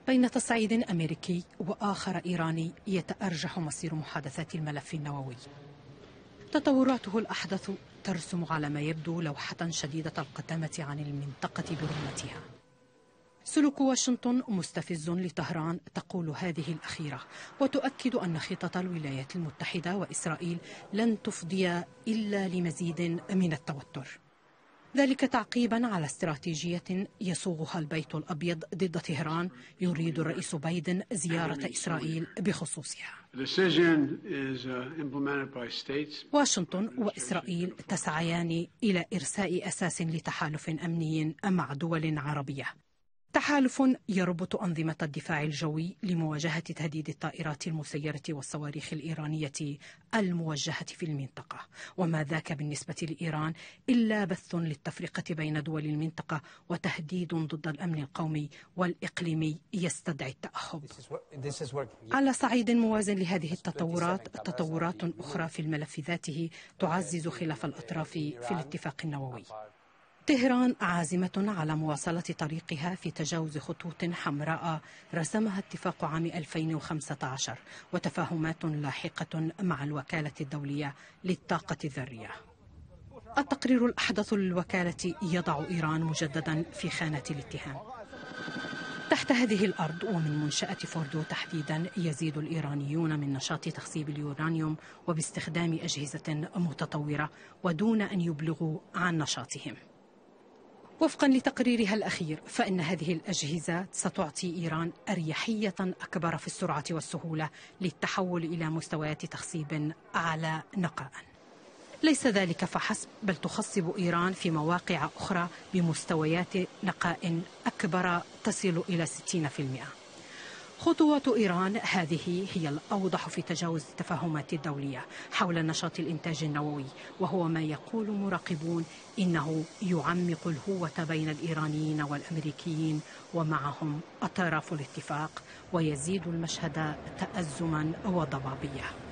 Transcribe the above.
بين تصعيد أمريكي وآخر إيراني يتأرجح مصير محادثات الملف النووي. تطوراته الأحدث ترسم على ما يبدو لوحة شديدة القدامة عن المنطقة برمتها. سلوك واشنطن مستفز لطهران تقول هذه الأخيرة، وتؤكد أن خطط الولايات المتحدة وإسرائيل لن تفضي إلا لمزيد من التوتر، ذلك تعقيبا على استراتيجية يصوغها البيت الأبيض ضد طهران يريد الرئيس بايدن زيارة إسرائيل بخصوصها. واشنطن وإسرائيل تسعيان إلى إرساء أساس لتحالف أمني مع دول عربية، تحالف يربط أنظمة الدفاع الجوي لمواجهة تهديد الطائرات المسيرة والصواريخ الإيرانية الموجهة في المنطقة، وما ذاك بالنسبة لإيران إلا بث للتفرقة بين دول المنطقة وتهديد ضد الأمن القومي والإقليمي يستدعي التأهب. على صعيد موازن لهذه التطورات، تطورات أخرى في الملف ذاته تعزز خلاف الأطراف في الاتفاق النووي. طهران عازمة على مواصلة طريقها في تجاوز خطوط حمراء رسمها اتفاق عام 2015 وتفاهمات لاحقة مع الوكالة الدولية للطاقة الذرية. التقرير الأحدث للوكالة يضع إيران مجددا في خانة الاتهام. تحت هذه الأرض ومن منشأة فوردو تحديدا يزيد الإيرانيون من نشاط تخصيب اليورانيوم وباستخدام أجهزة متطورة ودون أن يبلغوا عن نشاطهم. وفقا لتقريرها الأخير فإن هذه الأجهزة ستعطي إيران أريحية أكبر في السرعة والسهولة للتحول إلى مستويات تخصيب أعلى نقاء. ليس ذلك فحسب، بل تخصب إيران في مواقع أخرى بمستويات نقاء أكبر تصل إلى 60%. خطوات إيران هذه هي الأوضح في تجاوز التفاهمات الدولية حول نشاط الإنتاج النووي، وهو ما يقول مراقبون إنه يعمق الهوة بين الإيرانيين والأمريكيين ومعهم أطراف الاتفاق، ويزيد المشهد تأزما وضبابية.